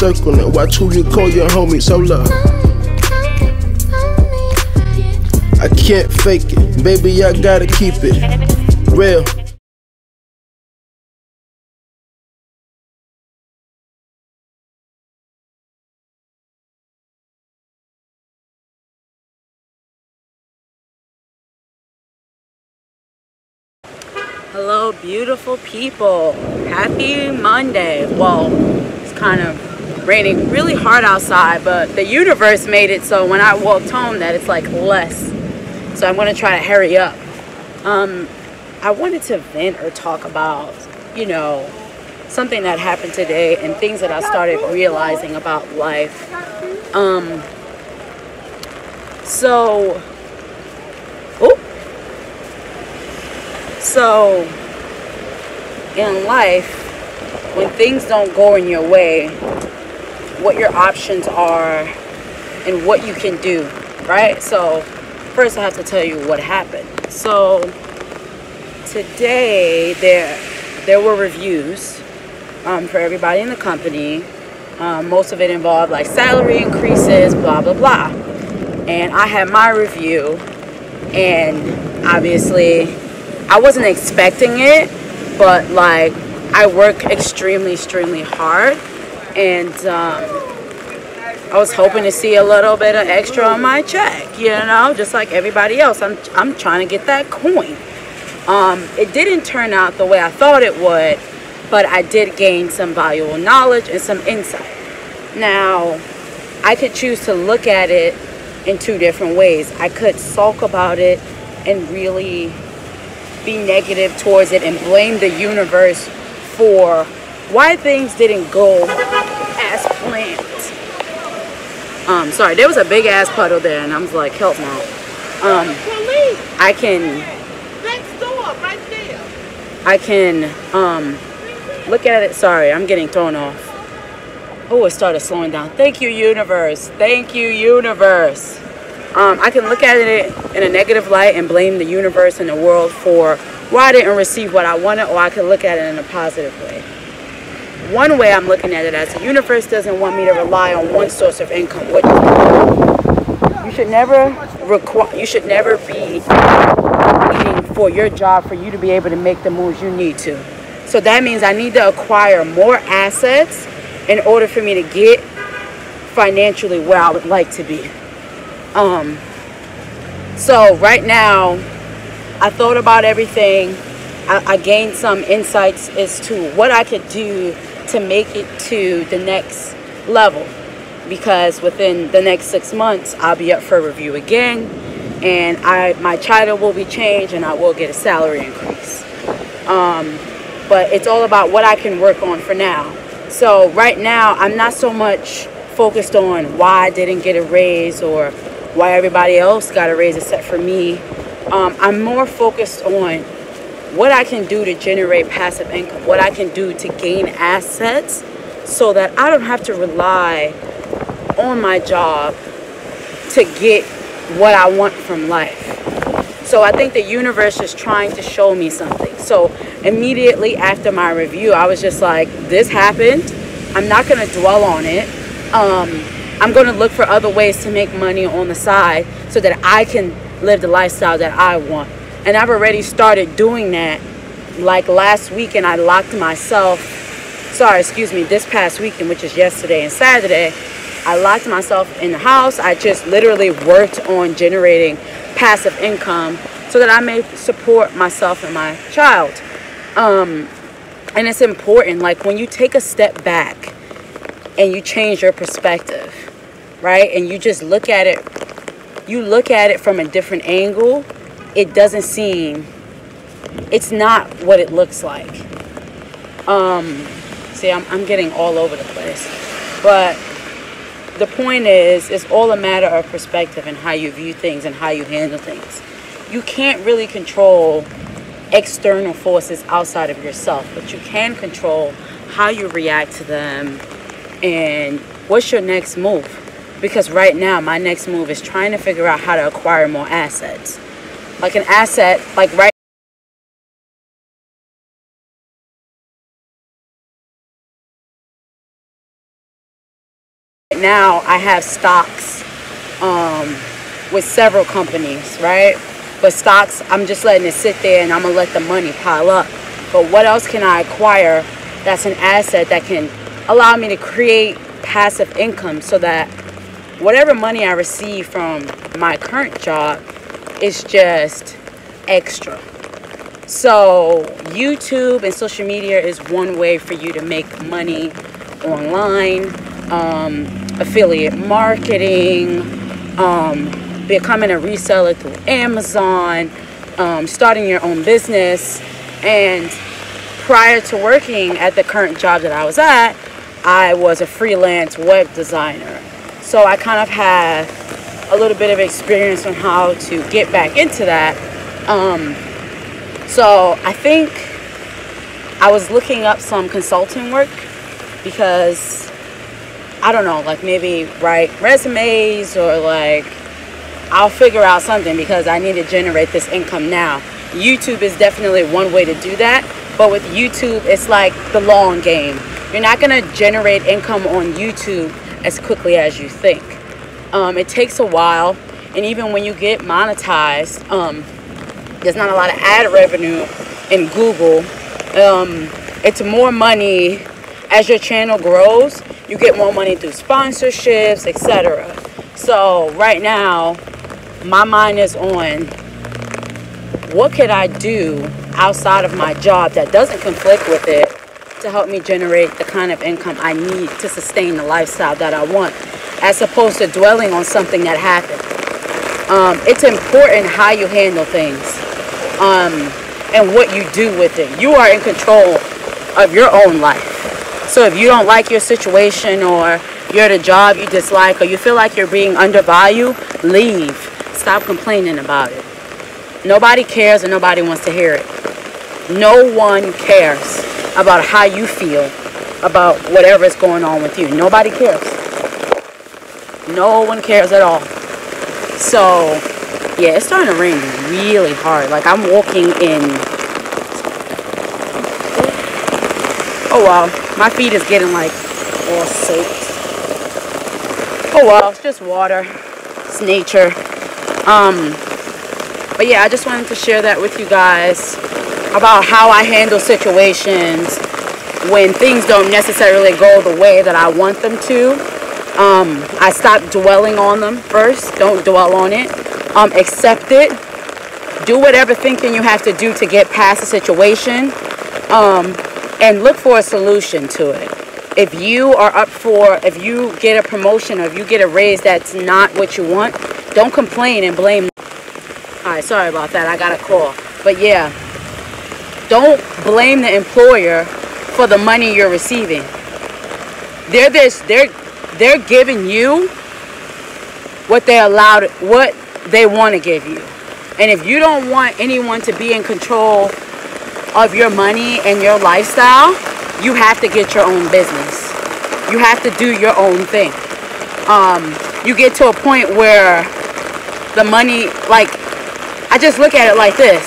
circle and watch who you call your homies. Hold up. I can't fake it, baby, I gotta keep it real. Hello beautiful people, happy Monday. Well, it's kind of raining really hard outside, but the universe made it so when I walked home that it's like less. So I'm going to try to hurry up. I wanted to vent or talk about, you know, something that happened today and things that I started realizing about life. So in life, when things don't go in your way, what your options are and what you can do, right? So first I have to tell you what happened. So today there were reviews for everybody in the company. Most of it involved like salary increases, blah blah blah. And I had my review, and obviously I wasn't expecting it, but like I work extremely hard, and I was hoping to see a little bit of extra on my check, you know, just like everybody else. I'm trying to get that coin. It didn't turn out the way I thought it would, but I did gain some valuable knowledge and some insight. Now, I could choose to look at it in two different ways. I could sulk about it and really be negative towards it and blame the universe for why things didn't go as planned. Sorry, there was a big ass puddle there, and I was like, help, Mom. I can next door, right there. I can look at it. Sorry, I'm getting thrown off. Oh, it started slowing down. Thank you, universe. Thank you, universe. I can look at it in a negative light and blame the universe and the world for why I didn't receive what I wanted, or I can look at it in a positive way. One way I'm looking at it as the universe doesn't want me to rely on one source of income. You should never be waiting for your job for you to be able to make the moves you need to. So that means I need to acquire more assets in order for me to get financially where I would like to be. So right now, I thought about everything. I gained some insights as to what I could do to make it to the next level, because within the next 6 months I'll be up for review again, and my title will be changed and I will get a salary increase. But it's all about what I can work on for now. So right now I'm not so much focused on why I didn't get a raise or why everybody else got a raise except for me. I'm more focused on what I can do to generate passive income, what I can do to gain assets so that I don't have to rely on my job to get what I want from life. So I think the universe is trying to show me something. So immediately after my review, I was just like, this happened. I'm not going to dwell on it. I'm going to look for other ways to make money on the side so that I can live the lifestyle that I want. And I've already started doing that. Like last weekend, I locked myself, this past weekend, which is yesterday and Saturday, I locked myself in the house. I just literally worked on generating passive income so that I may support myself and my child. And it's important, like when you take a step back and you change your perspective, right? And you just look at it from a different angle. It doesn't seem, it's not what it looks like. See, I'm getting all over the place. But the point is, it's all a matter of perspective and how you view things and how you handle things. You can't really control external forces outside of yourself, but you can control how you react to them and what's your next move. Because right now, my next move is trying to figure out how to acquire more assets. Like an asset, like right Now I have stocks with several companies, right? But stocks, I'm just letting it sit there and I'm gonna let the money pile up. But what else can I acquire that's an asset that can allow me to create passive income, so that whatever money I receive from my current job is just extra. So YouTube and social media is one way for you to make money online. Affiliate marketing, becoming a reseller through Amazon, starting your own business. And prior to working at the current job that I was at, I was a freelance web designer. So I kind of had a little bit of experience on how to get back into that. So I think I was looking up some consulting work, because I don't know, like maybe write resumes, or like I'll figure out something, because I need to generate this income now. YouTube is definitely one way to do that, but with YouTube it's like the long game. You're not going to generate income on YouTube as quickly as you think. It takes a while, and even when you get monetized, there's not a lot of ad revenue in Google. It's more money as your channel grows. You get more money through sponsorships, etc. So right now, my mind is on what could I do outside of my job that doesn't conflict with it to help me generate the kind of income I need to sustain the lifestyle that I want, as opposed to dwelling on something that happened. It's important how you handle things and what you do with it. You are in control of your own life. So if you don't like your situation, or you're at a job you dislike, or you feel like you're being undervalued, leave. Stop complaining about it. Nobody cares, and nobody wants to hear it. No one cares about how you feel about whatever is going on with you. Nobody cares. No one cares at all. So yeah, it's starting to rain really hard. Like I'm walking in. Oh wow, my feet is getting like all soaked. Oh well, it's just water. It's nature. But yeah, I just wanted to share that with you guys about how I handle situations when things don't necessarily go the way that I want them to. I stop dwelling on them first. Don't dwell on it. Accept it. Do whatever thinking you have to do to get past the situation. And look for a solution to it. If you are up for, if you get a promotion, or if you get a raise that's not what you want, don't complain and blame. Alright, sorry about that. I got a call. But yeah, don't blame the employer for the money you're receiving. They're giving you what they allowed, what they want to give you. And if you don't want anyone to be in control of your money and your lifestyle, you have to get your own business. You have to do your own thing. You get to a point where the money, like, I just look at it like this.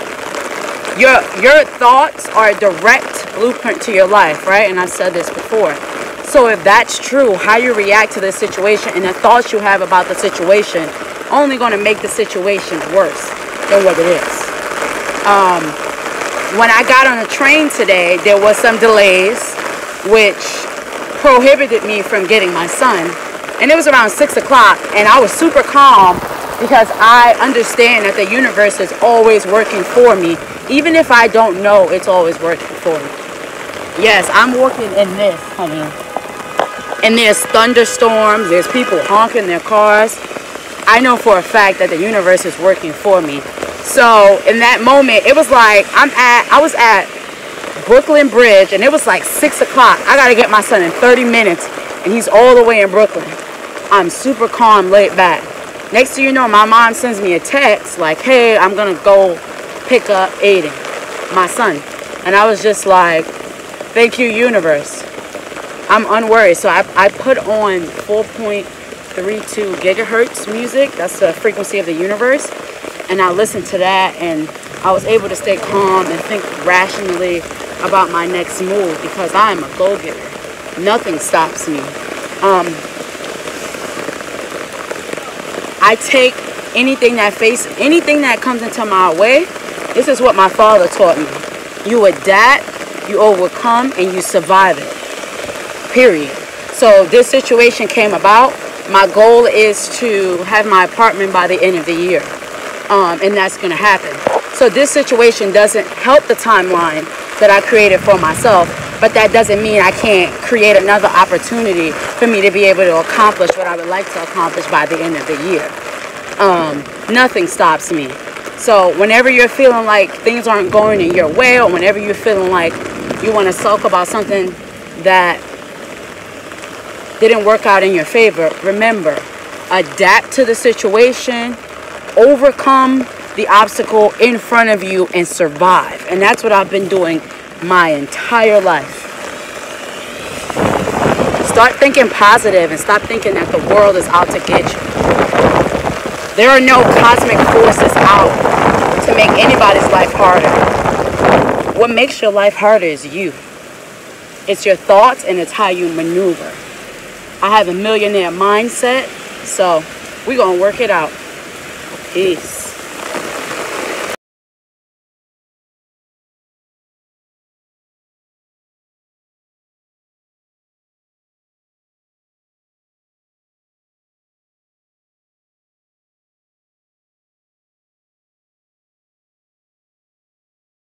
Your thoughts are a direct blueprint to your life, right? And I've said this before. So if that's true, how you react to the situation and the thoughts you have about the situation only going to make the situation worse than what it is. When I got on a train today, there was some delays, which prohibited me from getting my son. And it was around 6 o'clock, and I was super calm because I understand that the universe is always working for me. Even if I don't know, it's always working for me. Yes, I'm walking in this, honey. And there's thunderstorms, there's people honking their cars. I know for a fact that the universe is working for me. So in that moment, it was like I was at Brooklyn Bridge, and it was like 6 o'clock. I gotta get my son in 30 minutes, and he's all the way in Brooklyn. I'm super calm, laid back. Next thing you know, my mom sends me a text like, hey, I'm gonna go pick up Aiden, my son. And I was just like, thank you, universe. I'm unworried. So I put on 4.32 gigahertz music. That's the frequency of the universe. And I listened to that, and I was able to stay calm and think rationally about my next move, because I'm a go-getter. Nothing stops me. I take anything that comes into my way. This is what my father taught me. You adapt, you overcome, and you survive it. Period. So this situation came about. My goal is to have my apartment by the end of the year. And that's going to happen. So this situation doesn't help the timeline that I created for myself, but that doesn't mean I can't create another opportunity for me to be able to accomplish what I would like to accomplish by the end of the year. Nothing stops me. So whenever you're feeling like things aren't going in your way, or whenever you're feeling like you want to sulk about something that didn't work out in your favor, remember, adapt to the situation, overcome the obstacle in front of you, and survive. And that's what I've been doing my entire life. Start thinking positive and stop thinking that the world is out to get you. There are no cosmic forces out to make anybody's life harder. What makes your life harder is you. It's your thoughts, and it's how you maneuver. I have a millionaire mindset, so we're going to work it out. Peace.